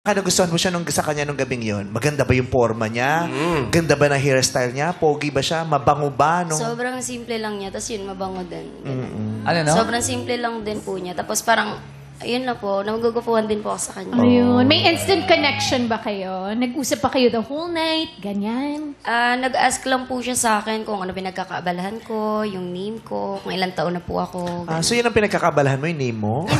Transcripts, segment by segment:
Nagustuhan mo siya sa kanya nung gabing yon? Maganda ba yung forma niya? Ganda ba na hairstyle niya? Pogi ba siya? Mabango ba? Sobrang simple lang niya. Tapos yun, mabango din. Ano, no? Sobrang simple lang din po niya. Tapos parang, ayun na po, nagugupuhan din po ako sa kanya. Ayun. May instant connection ba kayo? Nag-usap pa kayo the whole night? Ganyan? Nag-ask lang po siya sa akin kung ano pinagkakaabalahan ko, yung name ko, kung ilang taon na po ako. So yun ang pinagkakabalahan mo, yung name mo?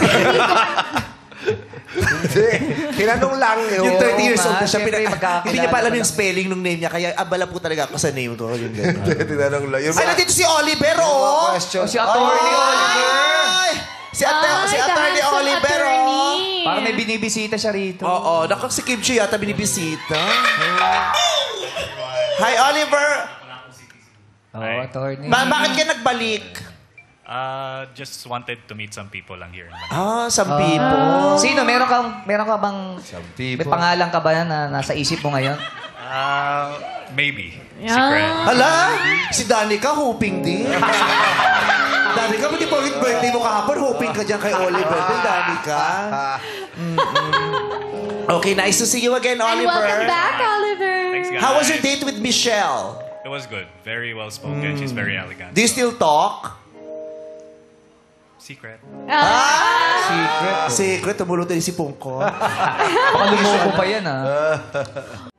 Tinanong lang yun. Yung 30 years old na siya, Siyempre, magkakakilala hindi niya pa alam pa yung lang. spelling ng name niya, kaya abala po talaga ako sa name ko. Yung gano'n. Tinanong lang. Yung Ay, nandito si Oliver, oh! question. Si Attorney Oliver. Ay! Si Attorney Oliver, oh! Parang may binibisita siya rito. Oo, si Kim Chiu yata binibisita. Hi, Oliver! Oo, Attorney. Bakit ka nagbalik? Just wanted to meet some people lang here in Manila. Some people. Sino? Meron ka bang... May people. pangalan ka ba na nasa isip mo ngayon? Maybe. Secret. Hala, si Danica hoping din. Danica, hindi po birthday mo kahapon, hoping ka dyan kay Oliver din, Danica. Okay, nice to see you again, And Oliver. welcome back, Oliver. Thanks, guys. How was your date with Michelle? It was good. Very well spoken. She's very elegant. Do you still talk? Secret. Secret, tumulong din si Pungko. Baka lumuko pa yan, ah.